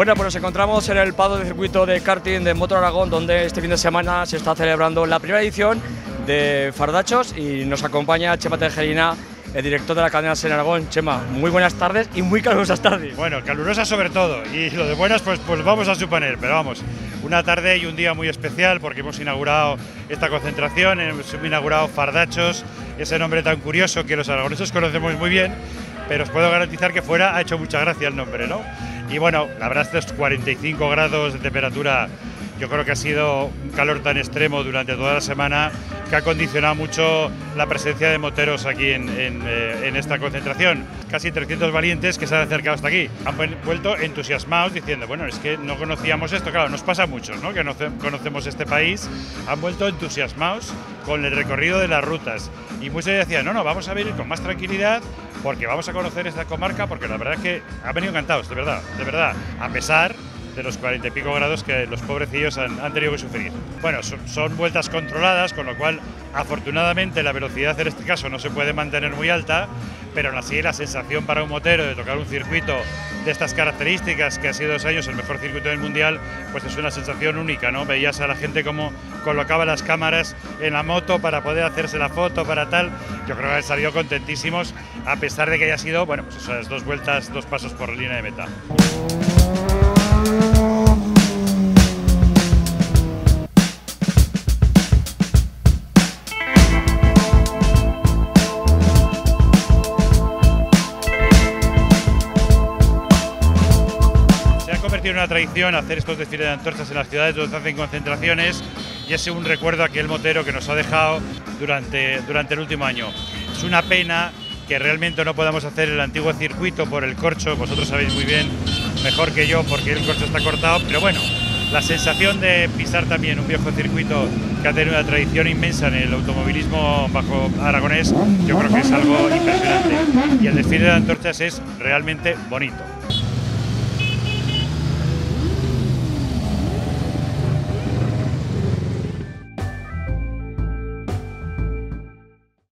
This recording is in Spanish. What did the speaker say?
Bueno, pues nos encontramos en el Pado de Circuito de Karting de Motor Aragón, donde este fin de semana se está celebrando la primera edición de Fardachos y nos acompaña Chema Tejerina, el director de la cadena SER Aragón. Chema, muy buenas tardes y muy calurosas tardes. Bueno, calurosas sobre todo, y lo de buenas pues vamos a suponer, pero vamos, una tarde y un día muy especial porque hemos inaugurado esta concentración, hemos inaugurado Fardachos, ese nombre tan curioso que los aragoneses conocemos muy bien, pero os puedo garantizar que fuera ha hecho mucha gracia el nombre, ¿no? Y bueno, la verdad, estos 45 grados de temperatura, yo creo que ha sido un calor tan extremo durante toda la semana que ha condicionado mucho la presencia de moteros aquí en esta concentración. Casi 300 valientes que se han acercado hasta aquí. Han vuelto entusiasmados diciendo, bueno, es que no conocíamos esto. Claro, nos pasa a muchos, ¿no?, que no conocemos este país. Han vuelto entusiasmados con el recorrido de las rutas. Y muchos decían, no, vamos a venir con más tranquilidad porque vamos a conocer esta comarca, porque la verdad es que han venido encantados, de verdad, a pesar de los 40 y pico grados que los pobrecillos han tenido que sufrir. Bueno, son vueltas controladas, con lo cual afortunadamente la velocidad en este caso no se puede mantener muy alta, pero aún así la sensación para un motero de tocar un circuito de estas características, que ha sido 2 años el mejor circuito del mundial, pues es una sensación única, ¿no? Veías a la gente cómo colocaba las cámaras en la moto para poder hacerse la foto, para tal. Yo creo que han salido contentísimos, a pesar de que haya sido, bueno, pues esas 2 vueltas, 2 pasos por la línea de meta. Tiene una tradición hacer estos desfiles de antorchas en las ciudades donde se hacen concentraciones, y es un recuerdo a aquel motero que nos ha dejado durante el último año. Es una pena que realmente no podamos hacer el antiguo circuito por el corcho, vosotros sabéis muy bien, mejor que yo, porque el corcho está cortado, pero bueno, la sensación de pisar también un viejo circuito que ha tenido una tradición inmensa en el automovilismo bajo aragonés, yo creo que es algo impresionante, y el desfile de antorchas es realmente bonito.